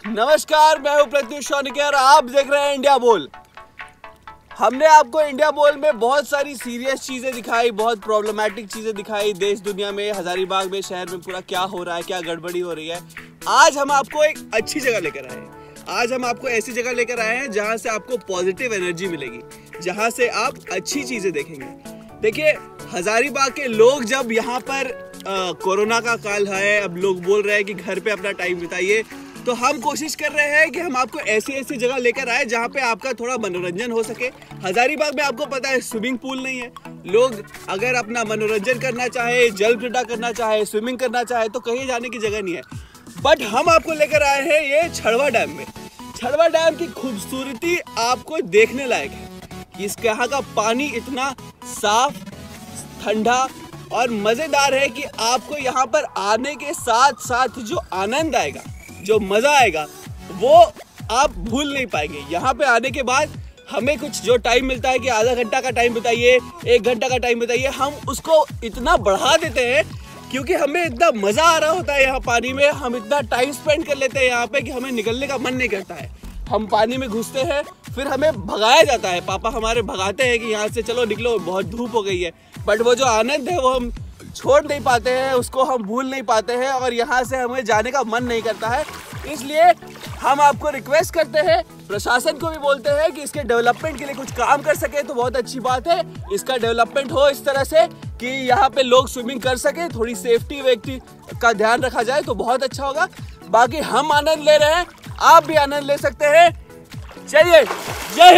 नमस्कार, मैं हूं प्रत्युष सोनके और आप देख रहे हैं इंडिया बोल। हमने आपको इंडिया बोल में बहुत सारी सीरियस चीज़ें दिखाई, बहुत प्रॉब्लमेटिक चीज़ें दिखाई, देश दुनिया में, हजारीबाग में, शहर में पूरा क्या हो रहा है, क्या गड़बड़ी हो रही है। आज हम आपको एक अच्छी जगह लेकर आए हैं। आज हम आपको ऐसी जगह लेकर आए हैं जहां से आपको पॉजिटिव एनर्जी मिलेगी, जहां से आप अच्छी चीज़ें देखेंगे। देखिए, हजारीबाग के लोग जब यहाँ पर कोरोना का काल है, अब लोग बोल रहे हैं कि घर पे अपना टाइम बिताइए, तो हम कोशिश कर रहे हैं कि हम आपको ऐसी ऐसी जगह लेकर आए जहाँ पे आपका थोड़ा मनोरंजन हो सके। हजारीबाग में आपको पता है स्विमिंग पूल नहीं है। लोग अगर अपना मनोरंजन करना चाहे, जल क्रीड़ा करना चाहे, स्विमिंग करना चाहे तो कहीं जाने की जगह नहीं है। बट हम आपको लेकर आए हैं ये छड़वा डैम में। छड़वा डैम की खूबसूरती आपको देखने लायक है। इस यहाँ का पानी इतना साफ, ठंडा और मज़ेदार है कि आपको यहाँ पर आने के साथ साथ जो आनंद आएगा, जो मज़ा आएगा, वो आप भूल नहीं पाएंगे। यहाँ पे आने के बाद हमें कुछ जो टाइम मिलता है कि आधा घंटा का टाइम बिताइए, 1 घंटा का टाइम बिताइए, हम उसको इतना बढ़ा देते हैं क्योंकि हमें इतना मज़ा आ रहा होता है यहाँ पानी में। हम इतना टाइम स्पेंड कर लेते हैं यहाँ पे कि हमें निकलने का मन नहीं करता है। हम पानी में घुसते हैं, फिर हमें भगाया जाता है, पापा हमारे भगाते हैं कि यहाँ से चलो निकलो, बहुत धूप हो गई है। बट वो जो आनंद है वो हम छोड़ नहीं पाते हैं, उसको हम भूल नहीं पाते हैं और यहाँ से हमें जाने का मन नहीं करता है। इसलिए हम आपको रिक्वेस्ट करते हैं, प्रशासन को भी बोलते हैं कि इसके डेवलपमेंट के लिए कुछ काम कर सके तो बहुत अच्छी बात है। इसका डेवलपमेंट हो इस तरह से कि यहाँ पे लोग स्विमिंग कर सके, थोड़ी सेफ्टी वेफ्टी का ध्यान रखा जाए तो बहुत अच्छा होगा। बाकी हम आनंद ले रहे हैं, आप भी आनंद ले सकते हैं। चलिए, जय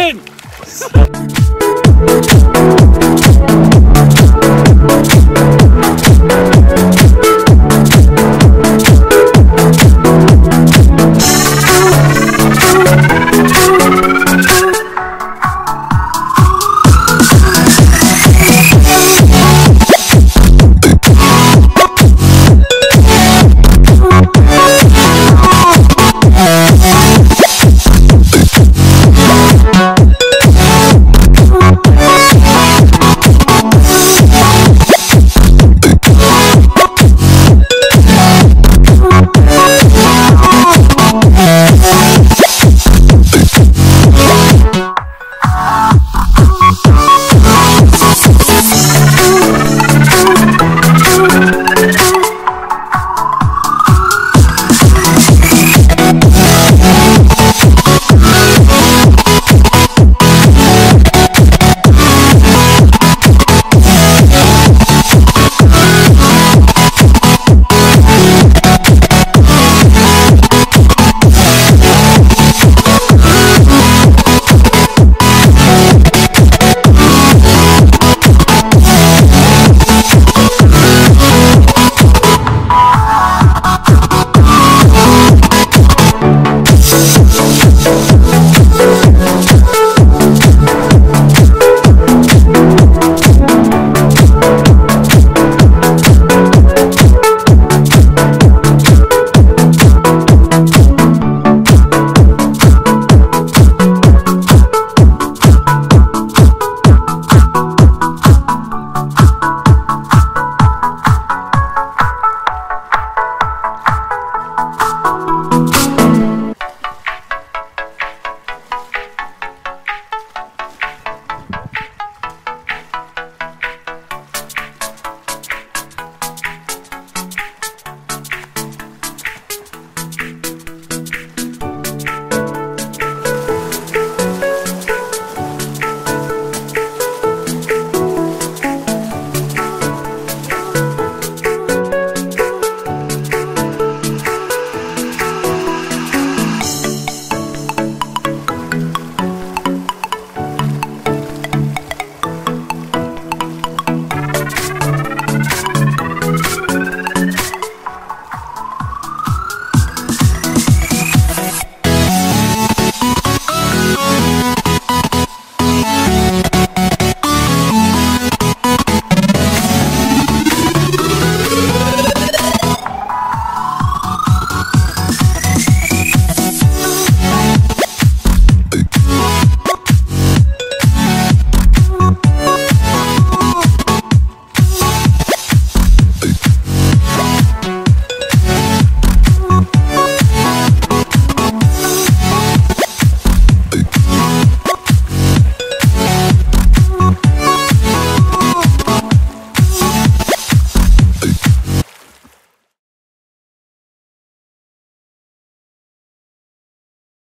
हिंद।